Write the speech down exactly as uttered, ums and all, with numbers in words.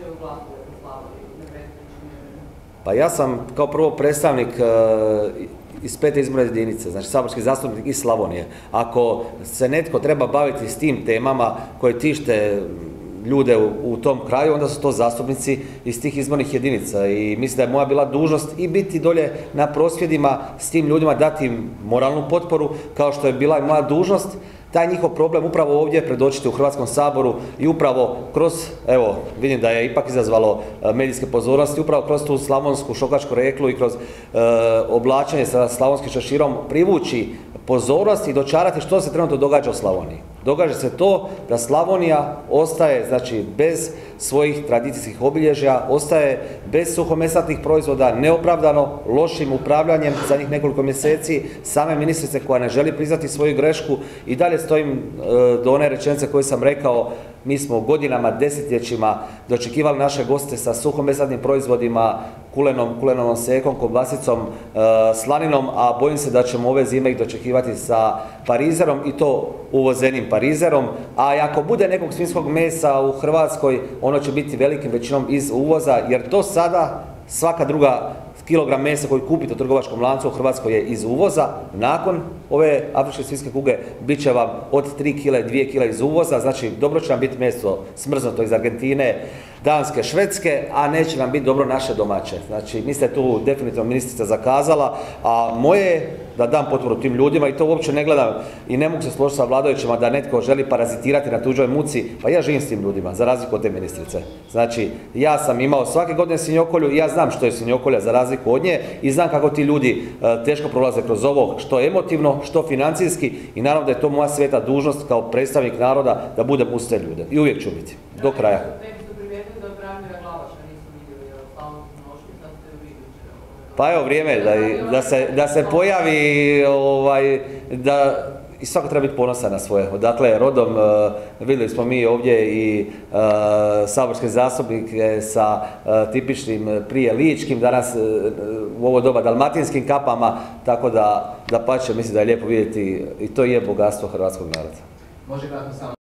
slučaju glasuje u Slavoniji? Pa ja sam kao prvo predstavnik iz pete izborne jedinice, znači saborski zastupnik iz Slavonije. Ako se netko treba baviti s tim temama koje tište ljude u, u tom kraju, onda su to zastupnici iz tih izbornih jedinica i mislim da je moja bila dužnost i biti dolje na prosvjedima s tim ljudima, dati im moralnu potporu, kao što je bila i moja dužnost taj njihov problem upravo ovdje predočiti u Hrvatskom saboru i upravo kroz, evo, vidim da je ipak izazvalo medijske pozornosti, upravo kroz tu slavonsku šokačku reklu i kroz e, oblačenje sa slavonskim šeširom privući pozornost i dočarati što se trenutno događa u Slavoniji. Događa se to da Slavonija ostaje, znači, bez svojih tradicijskih obilježja, ostaje bez suhomesnatih proizvoda, neopravdano lošim upravljanjem zadnjih nekoliko mjeseci same ministrice koja ne želi priznati svoju grešku i dalje stojim e, do one rečenice koje sam rekao. Mi smo godinama, desetljećima dočekivali naše goste sa suhomesnatnim proizvodima, kulenom, kulenovom sekom, kobasicom, e, slaninom, a bojim se da ćemo ove zime ih dočekivati sa parizerom i to uvozenim parizerom, a ako bude nekog svinjskog mesa u Hrvatskoj, ono će biti velikim većinom iz uvoza, jer to sada svaka druga kilogram mesa koji kupite u trgovačkom lancu u Hrvatskoj je iz uvoza. Nakon ove afričke svinjske kuge bit će vam od tri kile, dvije kile iz uvoza, znači dobro će nam biti meso smrznuto iz Argentine, Danske, Švedske, a neće nam biti dobro naše domaće. Znači, mislim da je tu definitivno ministrica zakazala, a moje je da dam potporu tim ljudima i to uopće ne gledam i ne mogu se složiti sa vladajućima da netko želi parazitirati na tuđoj muci, pa ja živim s tim ljudima, za razliku od te ministrice. Znači, ja sam imao svake godine svinjokolju i ja znam što je svinjokolja za razliku od nje i znam kako ti ljudi e, teško prolaze kroz ovo, što emotivno, što financijski i naravno da je to moja sveta dužnost kao predstavnik naroda da budem uz te ljude i uvijek ću biti, do kraja. Pa evo vrijeme da, da, se, da se pojavi, ovaj, da i svako treba biti ponosan na svoje. Dakle, rodom, uh, vidjeli smo mi ovdje i uh, saborske zastupnike sa uh, tipičnim prije ličkim, danas uh, u ovo doba dalmatinskim kapama, tako da, da pače, mislim da je lijepo vidjeti i to je bogatstvo hrvatskog naroda. Može kratko samo